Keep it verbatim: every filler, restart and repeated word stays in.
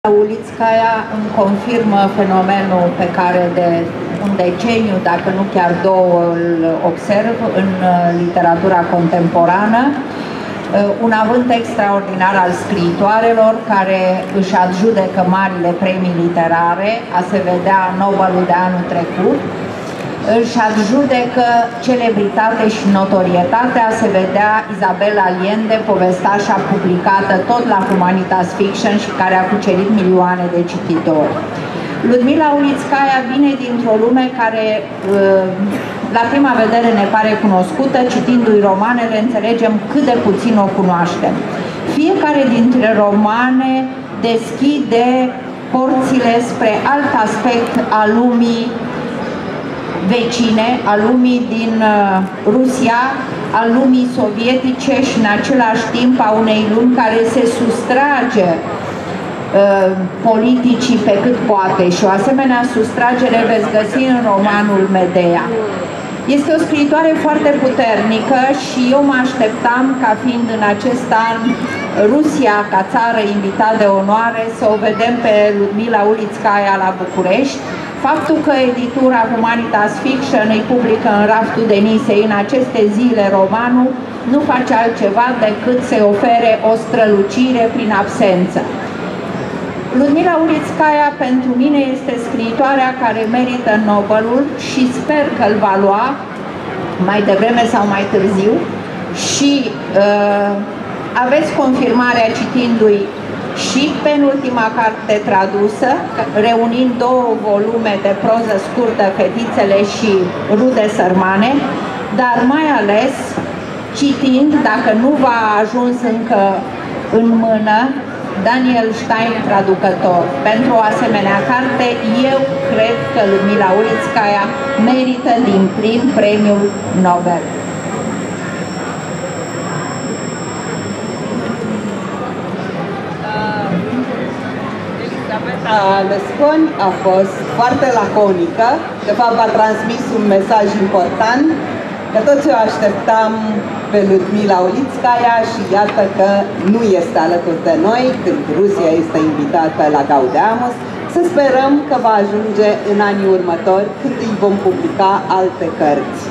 Ulitskaya îmi confirmă fenomenul pe care de un deceniu, dacă nu chiar două, îl observ în literatura contemporană. Un avânt extraordinar al scriitoarelor care își adjudecă marile premii literare, a se vedea Nobelul de anul trecut, își adjudecă celebritate și notorietate, a se vedea Isabel Allende, povestașa publicată tot la Humanitas Fiction și care a cucerit milioane de cititori. Ludmila Ulitskaya vine dintr-o lume care la prima vedere ne pare cunoscută, citindu-i romanele înțelegem cât de puțin o cunoaștem. Fiecare dintre romane deschide porțile spre alt aspect al lumii vecine, a lumii din uh, Rusia, a lumii sovietice și în același timp a unei lumi care se sustrage uh, politicii pe cât poate și o asemenea sustragere veți găsi în romanul Medea. Este o scriitoare foarte puternică și eu mă așteptam ca fiind în acest an Rusia ca țară invitat de onoare să o vedem pe Ludmila Ulitskaya la București. Faptul că editura Humanitas Fiction îi publică în raftul Denisei în aceste zile romanul nu face altceva decât să-i ofere o strălucire prin absență. Ludmila Ulitskaya pentru mine este scriitoarea care merită Nobelul și sper că îl va lua mai devreme sau mai târziu și uh, aveți confirmarea citindu-i și penultima carte tradusă, reunind două volume de proză scurtă, Fetițele și Rude Sărmane, dar mai ales citind, dacă nu v-a ajuns încă în mână, Daniel Stein, traducător. Pentru o asemenea carte, eu cred că Ludmila Ulitskaya merită din plin premiul Nobel. Lesconi a fost foarte laconică, de fapt a transmis un mesaj important, că toți o așteptam pe Ludmila Ulitskaya și iată că nu este alături de noi când Rusia este invitată la Gaudeamus. Să sperăm că va ajunge în anii următori când îi vom publica alte cărți.